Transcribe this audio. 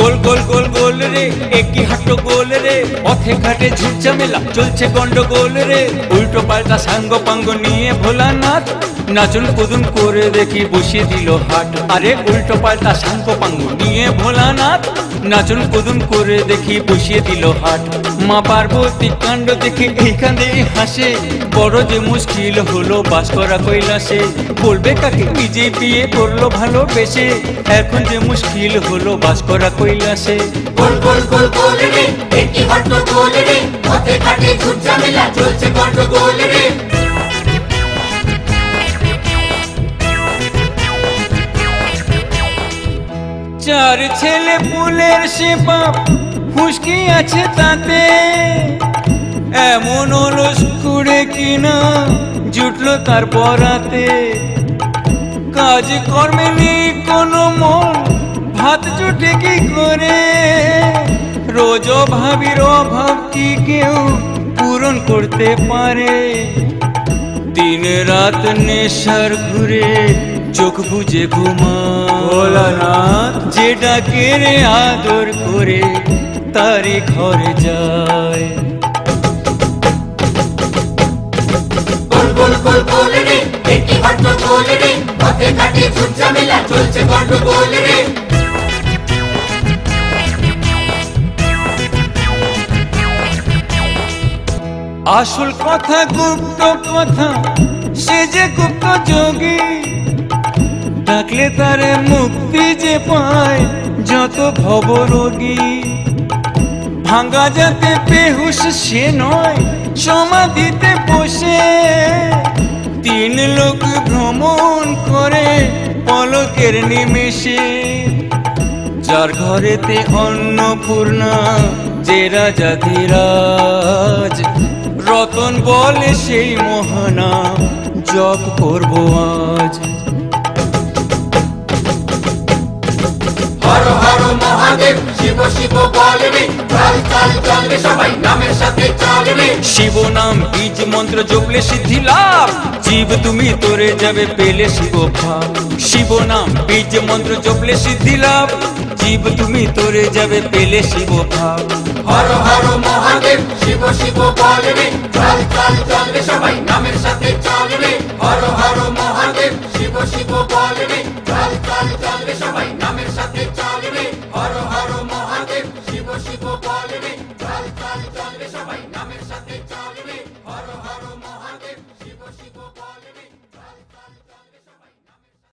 গোল গোল গোল গোল রে একই হাঁটো গোল রে পথে ঘাটে ঝুটঝামেলা চলছে গন্ডগোল রে উল্টো পাল্টা সাঙ্গ পাঙ্গ নিয়ে ভোলানাথ নাচুন কুদুন করে দেখি বসিয়ে দিল হাট। আরে উল্টো পাল্টা সাঙ্গ পাঙ্গ নিয়ে ভোলানাথ নাচুন কুদুন করে দেখি বসিয়ে দিল হাট। মা পার্বতী কাণ্ড দেখে এইখানে হাসে বড় যে মুশকিল হলো বাস করা কৈলাসে। বলবে কাকে নিজে বিয়ে করলো ভালোবেসে এখন যে মুশকিল হলো বাস করা কৈলাসে। গোল গোল গোল গোল রে একই হাঁটো গোল রে পথে ঘাটে ঝুটঝামেলা চলছে গন্ডগোল রে। চার ছেলে পুলের সে বাপ খুশকি আছে তাতে এমন অলস করে কিনা জুটলো তার পরাতে। কাজ কর্মে নেই কোনো মন ভাত জুটে কি করে রোজ ভাবির অভাব কি কেউ পূরণ করতে পারে। দিন রাত নেশার ঘুরে চোখ বুঝে ঘুমায় যে ডাকে রে আদর করে তারি ঘরে যায়। গোল গোল গোল গোল রে একই হাঁটো গোল রে পথে ঘাটে ঝুটঝামেলা চলছে গন্ডগোল রে। আসল কথা গুপ্ত কথা সে যে গুপ্ত যোগী ডাকলে তারে মুক্তি যে পায় যত ভবরোগী। ভাঙ্গা যাতে বেহুশ সে নয় সমাধিতে বসে তিন লোক ভ্রমণ করে পলকের নিমেষে। যার ঘরেতে অন্নপূর্ণা যে রাজাধিরাজ রতন বলে সেই মহানাম জপ করব আজ। হর হর মহাদেব শিব শিব বল রে চল চল চল রে সবাই নামের সাথে চল রে। শিব নাম বীজ মন্ত্র জপলে সিদ্ধি লাভ জীব তুমি তোরে যাবে পেলে শিব ভাব। শিব নাম বীজ মন্ত্র জপলে সিদ্ধি লাভ জীব তুমি তোরে যাবে পেলে শিব ভাব। হর হর মহাদেব শিব শিব বল রে চল চল চল রে সবাই নামের সাথে চল রে। হর হর মহাদেব শিব শিব বল রে